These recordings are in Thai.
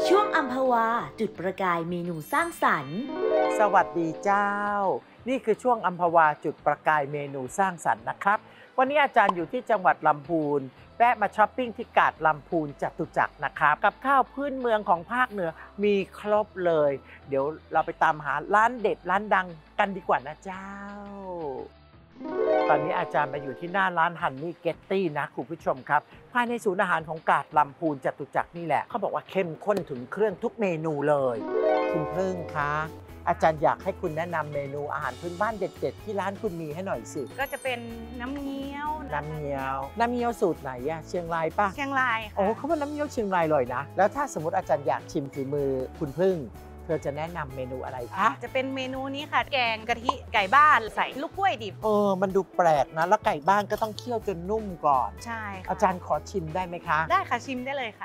ช่วงอัมพวาจุดประกายเมนูสร้างสรรค์สวัสดีเจ้านี่คือช่วงอัมพวาจุดประกายเมนูสร้างสรรค์นะครับวันนี้อาจารย์อยู่ที่จังหวัดลำพูนแวะมาช้อปปิ้งที่กาดลำพูนจตุจักรนะครับกับข้าวพื้นเมืองของภาคเหนือมีครบเลยเดี๋ยวเราไปตามหาร้านเด็ดร้านดังกันดีกว่านะเจ้าตอนนี้อาจารย์มาอยู่ที่หน้าร้านฮันนี่เกตตี้นะคุณผู้ชมครับภายในศูนย์อาหารของกาดลำพูนจตุจักรนี่แหละเขาบอกว่าเข้มข้นถึงเครื่องทุกเมนูเลยคุณพึ่งคะอาจารย์อยากให้คุณแนะนำเมนูอาหารพื้นบ้านเด็ดๆที่ร้านคุณมีให้หน่อยสิก็จะเป็นน้ำเงี้ยวน้ำเงี้ยวสูตรไหนอะเชียงรายป่ะเชียงรายค่ะโอ้เขาว่าน้ำเงี้ยวเชียงรายเลยนะแล้วถ้าสมมติอาจารย์อยากชิมฝีมือคุณพึ่งเธอจะแนะนำเมนูอะไรคะจะเป็นเมนูนี้ค่ะแกงกะทิไก่บ้านใส่ลูกกล้วยดิบมันดูแปลกนะแล้วไก่บ้านก็ต้องเคี่ยวจนนุ่มก่อนใช่อาจารย์ขอชิมได้ไหมคะได้ค่ะชิมได้เลยค่ะ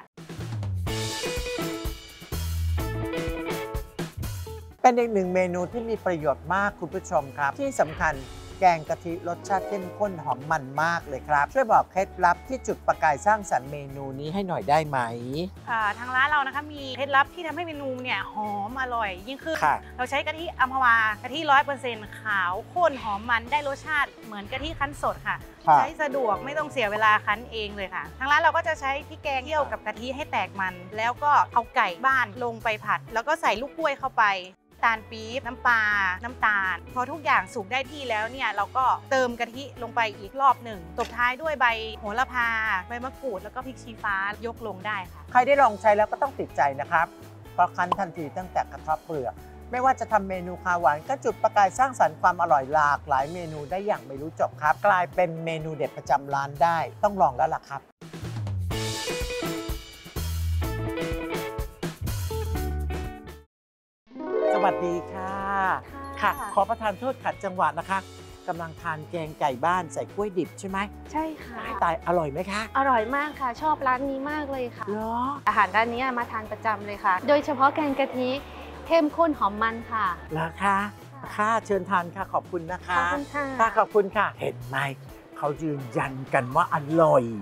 เป็นอีกหนึ่งเมนูที่มีประโยชน์มากคุณผู้ชมครับที่สำคัญแกงกะทิรสชาติเข้มข้นหอมมันมากเลยครับช่วยบอกเคล็ดลับที่จุดประกายสร้างสรรค์เมนูนี้ให้หน่อยได้ไหมทางร้านเรานะคะมีเคล็ดลับที่ทำให้เมนูเนี่ยหอมอร่อยยิ่งขึ้นเราใช้กะทิอัมพวากะทิ100%ขาวข้นหอมมันได้รสชาติเหมือนกะทิคั้นสดค่ะใช้สะดวกไม่ต้องเสียเวลาคั้นเองเลยค่ะทางร้านเราก็จะใช้พริกแกงเคี่ยวกับกะทิให้แตกมันแล้วก็เอาไก่บ้านลงไปผัดแล้วก็ใส่ลูกกล้วยเข้าไปตาลปี๊บน้ำปลาน้ำตาลพอทุกอย่างสุกได้ที่แล้วเนี่ยเราก็เติมกะทิลงไปอีกรอบหนึ่งตบท้ายด้วยใบโหระพาใบมะกรูดแล้วก็พริกชี้ฟ้ายกลงได้ค่ะใครได้ลองใช้แล้วก็ต้องติดใจนะครับเพราะคั้นทันทีตั้งแต่กระทบเปลือกไม่ว่าจะทำเมนูคาวหวานก็จุดประกายสร้างสรรค์ความอร่อยหลากหลายเมนูได้อย่างไม่รู้จบครับกลายเป็นเมนูเด็ดประจำร้านได้ต้องลองแล้วล่ะครับสวัสดีค่ะค่ะขอประทานโทษขัดจังหวะนะคะกำลังทานแกงไก่บ้านใส่กล้วยดิบใช่ไหมใช่ค่ะตายอร่อยไหมคะอร่อยมากค่ะชอบร้านนี้มากเลยค่ะเหรออาหารร้านนี้มาทานประจำเลยค่ะโดยเฉพาะแกงกะทิเข้มข้นหอมมันค่ะเหรอคะค่ะเชิญทานค่ะขอบคุณนะคะขอบคุณค่ะขอบคุณค่ะเห็นไหมเขายืนยันกันว่าอร่อย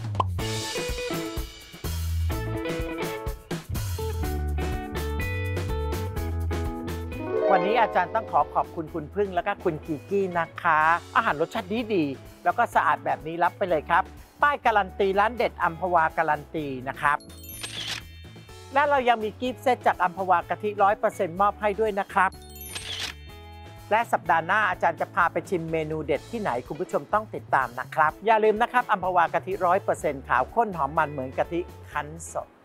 วันนี้อาจารย์ต้องขอบคุณคุณพึ่งแล้วก็คุณกีกี้นะคะอาหารรสชาติดีแล้วก็สะอาดแบบนี้รับไปเลยครับป้ายการันตีร้านเด็ดอัมพวาการันตีนะครับและเรายังมีกิฟต์เซตจากอัมพวากะทิ 100% มอบให้ด้วยนะครับและสัปดาห์หน้าอาจารย์จะพาไปชิมเมนูเด็ดที่ไหนคุณผู้ชมต้องติดตามนะครับอย่าลืมนะครับอัมพวากะทิ 100% ขาวข้นหอมมันเหมือนกะทิคั้นสด